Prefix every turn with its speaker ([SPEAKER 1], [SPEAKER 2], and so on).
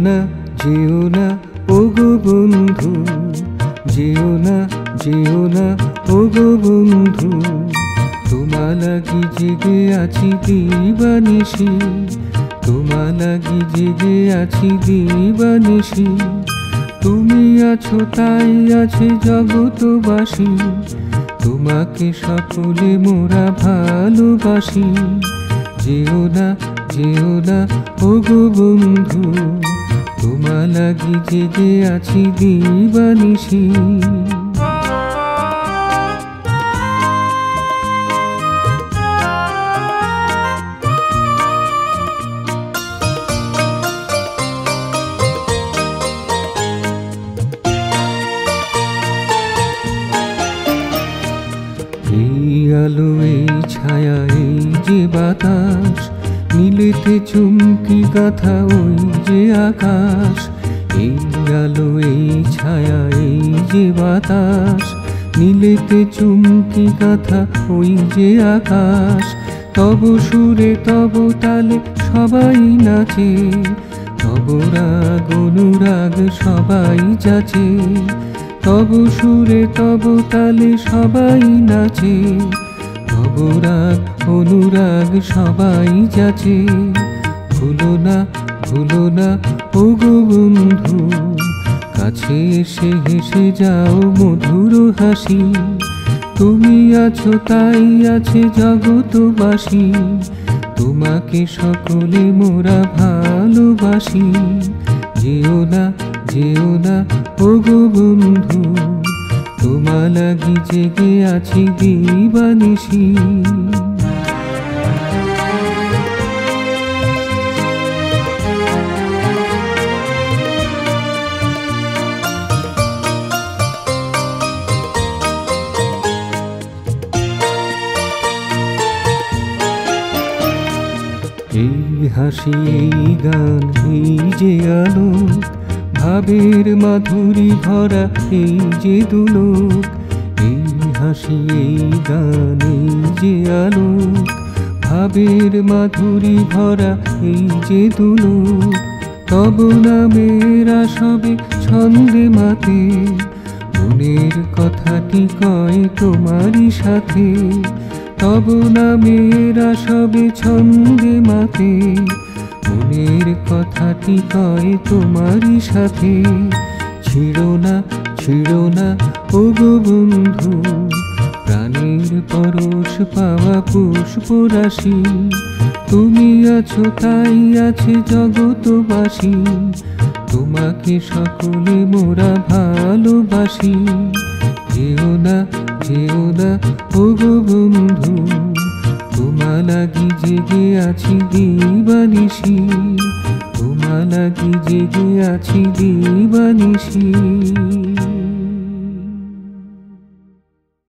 [SPEAKER 1] না যেও না ওগো বন্ধু, যেও না যেও না ওগো বন্ধু। তোমা লাগি জেগে আছি দিবানিশি, তোমা লাগি জেগে আছি দিবানিশি। তুমি আছো তাই আছে জগতবাসী, তোমাকে সকলে মোরা ভালোবাসি। যেও না যেও না ওগো বন্ধু, তোমা লাগি জেগে আছি দিবানিশি। এই আলো এই ছায়া এই যে বাতাস, নীলেতে চুমকি গাথা ওই যে আকাশ। এই আলো এই ছায়া এই যে বাতাস, নীলেতে চুমকি গাথা ওই যে আকাশ। তব সুরে তব তালে সবাই নাচে, তব রাগ অনুরাগ সবাই যাচে। তব সুরে তব তালে সবাই নাচে, তব রাগ অনুরাগ সবাই যাচে। ভুলো না ভুলো না ওগো বন্ধু, কাছে এসে হেসে যাও মধুর হাসি। তুমি আছো তাই আছে জগতবাসী, তোমাকে সকলে মোরা ভালোবাসি। যেও না যেও না ওগো বন্ধু, তোমা লাগি জেগে আছি দিবানিশি। এই হাসি এই গান এই যে আলোক, ভাবের মাধুরী ভরা এই যে দুলোক। এই হাসি এই গান এই যে আলোক, ভাবের মাধুরী ভরা এই যে দুলোক। তব নামেরা সবে ছন্দে মাতে, মনের কথাটি কয় তোমারই সাথে। তব নামেরা সবে ছন্দে মাতে, মনের কথাটি কয় তোমারই সাথে। ছিড়ো না ছিড়ো না ওগো বন্ধু, প্রাণের পরশ পাওয়া পুষ্পরাশি। তুমি আছো তাই আছে জগতবাসী, তোমাকে সকলে মোরা ভালোবাসি। যেও না যেও না ওগো বন্ধু, তোমা লাগি জেগে আছি দিবানিশি, তোমা লাগি জেগে আছি দিবানিশি।